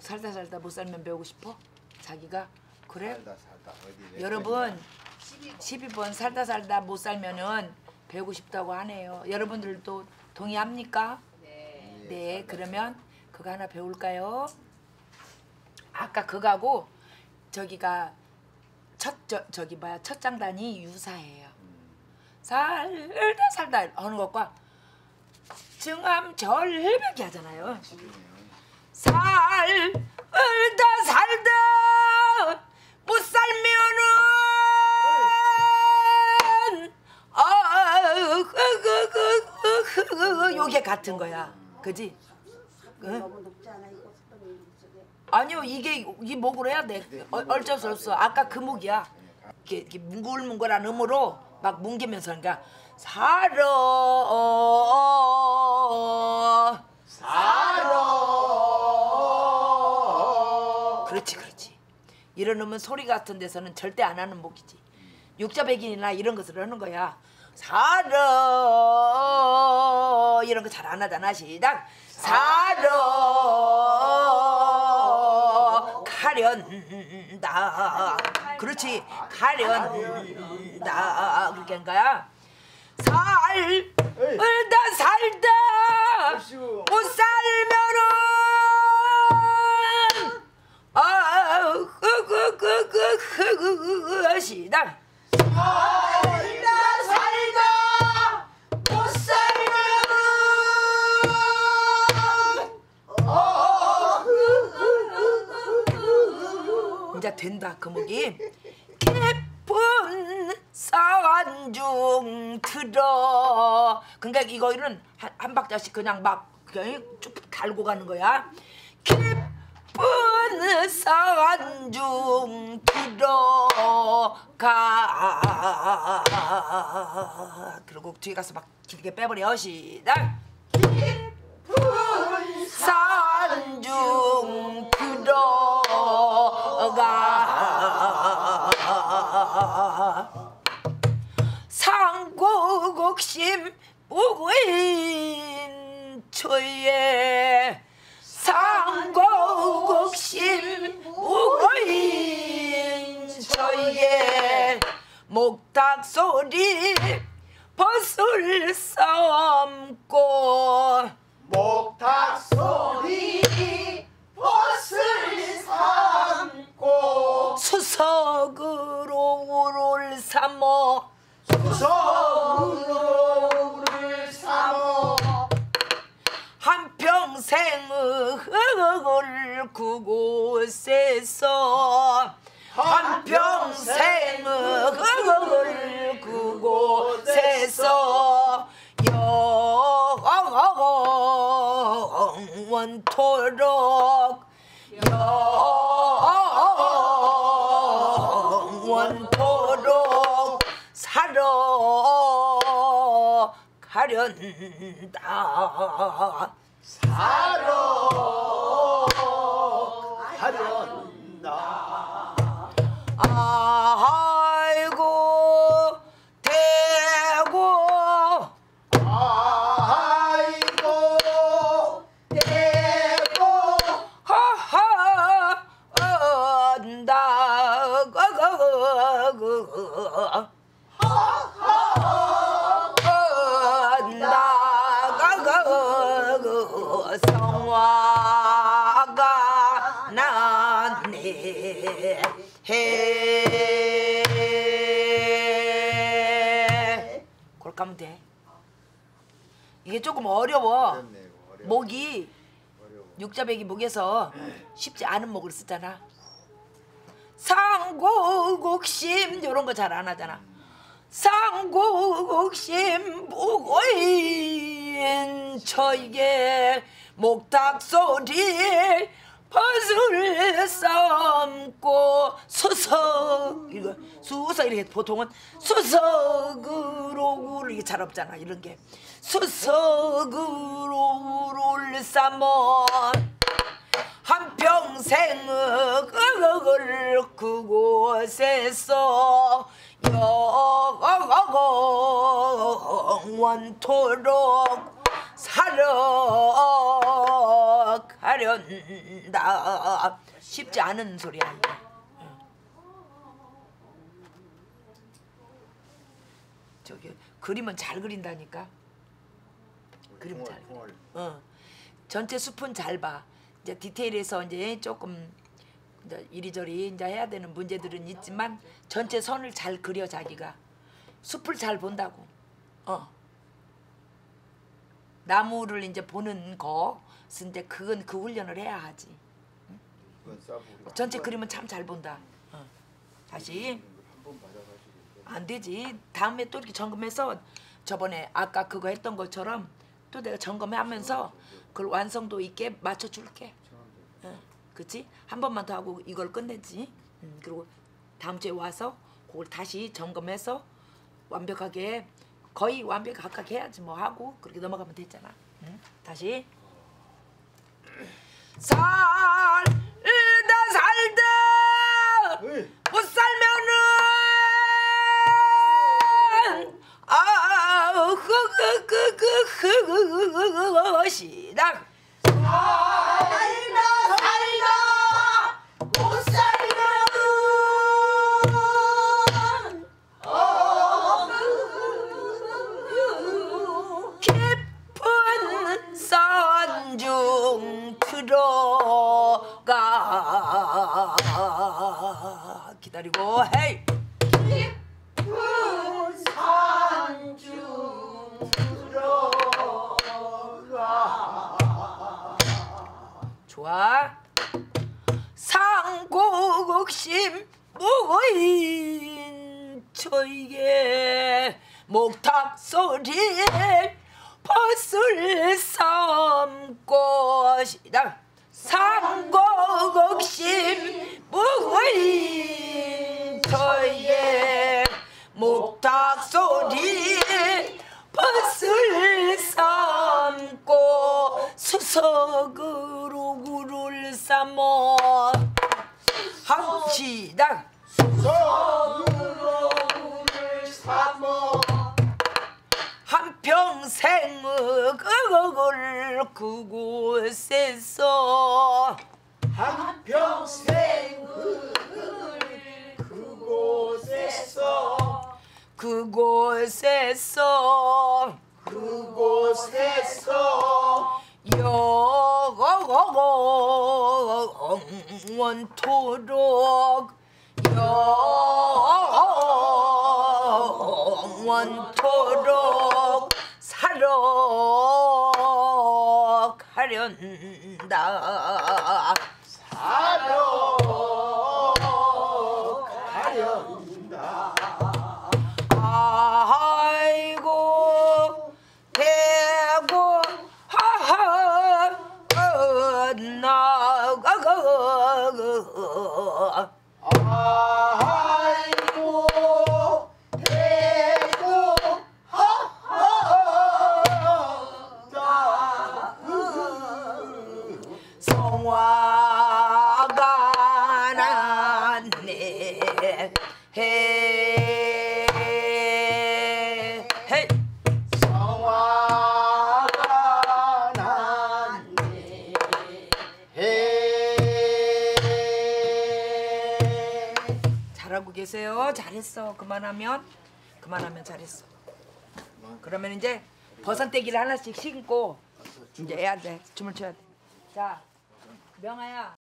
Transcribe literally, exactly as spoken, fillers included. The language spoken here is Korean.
살다 살다 못 살면 배우고 싶어? 자기가? 그래? 살다 살다 어디 여러분 십이 번 살다 살다 못 살면은 배우고 싶다고 하네요. 여러분들도 동의합니까? 네. 네, 그러면 그거 하나 배울까요? 아까 그거하고 저기가 첫 저, 저기 뭐야 첫 장단이 유사해요. 살다 살다 하는 것과 증암절벽이 하잖아요. 살다 살다 못 살면은 아 요게 같은 거야, 그지? 너무 높지 않아 이거 저게. 아니요, 이게 이 목으로 해야 돼. 어, 어쩔 수 없어. 아까 그 목이야. 이렇게, 이렇게 뭉글뭉글한 음으로 막 뭉기면서 그러니까 살아 살아. 그렇지, 그렇지. 이런 음은 소리 같은 데서는 절대 안 하는 목이지. 육자백인이나 이런 것을 하는 거야. 살아 이런 거 잘 안 하잖아. 시작. 살아 가련다. 그렇지. 가련다. 그렇게 하는 거야. 살다 살다 못 살면은 아 그그그그그 시작. 살다 살다 못 살면은 이제 된다. 그 목이 깊은 산중 들어. 그러니까 이거는 한, 한 박자씩 그냥 막 그냥 쭉 달고 가는 거야. 깊은 산중 들어가. 그리고 뒤에 가서 막 길게 빼버려. 시작. 깊은 산중 들어가. 상고곡심 무고인 초에 상고곡심 무고인 초에 목탁소리 벗을 삼고 목탁소리 벗을 삼고 수석으로 우를 삼어 수석으로를 삼어 한평생을 그곳에서 한평생을 그곳에서 영원토록 영원토록 살아 가련다. 살아 가련다. 아이고 대고 아이고 대고 하하 언다 언다 성화가 났네. 해 그렇게 하면 돼. 이게 조금 어려워. 어렵네, 이거 어려워. 목이 어려워. 육자백이 목에서 쉽지 않은 목을 쓰잖아. 상고곡심 이런 거 잘 안 하잖아. 상고곡심 무고인 저에게 목탁소리 벗을 삼고 수석 이거 수석 이렇게 보통은 수석으로 이게 잘 없잖아. 이런 게 수석으로를 삼어 한평생을 그곳에서 영원토록 살아 하련다. 쉽지 않은 소리야 이게. 응. 저기 그림은 잘 그린다니까. 그림 잘. 어. 전체 숲은 잘 봐. 이제 디테일에서 이제 조금 이제 이리저리 이제 해야 되는 문제들은 있지만 전체 선을 잘 그려 자기가. 숲을 잘 본다고. 어. 나무를 이제 보는 것은 이제 그건 그 훈련을 해야 하지. 응? 전체 그림은 참 잘 본다. 어. 다시. 안 되지. 다음에 또 이렇게 점검해서 저번에 아까 그거 했던 것처럼 또 내가 점검하면서 그걸 완성도 있게 맞춰줄게. 어. 그치? 한 번만 더 하고 이걸 끝내지. 음, 그리고 다음 주에 와서 그걸 다시 점검해서 완벽하게 거의 완벽 가깝게 해야지 뭐 하고 그렇게 넘어가면 됐잖아. 응? 다시 살다 살다 못 살면은 아 흐흐흐흐흐흐 시작. 살다 살다 못 살면은 깊은 산중 들어가 기다리고 헤이 깊은 산중 들어가 좋아. 상곡심 모인 저에게 목탁 소리 벗을 삼고 시작. 상곡심 모인 저에게 목탁 소리 벗을 삼고 수석으로 굴을 삼어 한 시작. 서으로 물을 삼어 한평생의 그걸 그곳에서 한평생을 그곳에서 그곳에서 그곳에서 영원토록 영원토록 살아가련다. 살아가련다. 아이고 대고 하하 나가가 아이고 대고 하하다 성화가 났네 헤 헤 성화가 났네 해 잘하고 계세요. 잘했어. 그만하면 그만하면 잘했어. 그러면 이제 버선떼기를 하나씩 신고 이제 해야 돼. 춤을 춰야 돼. 자, 명아야.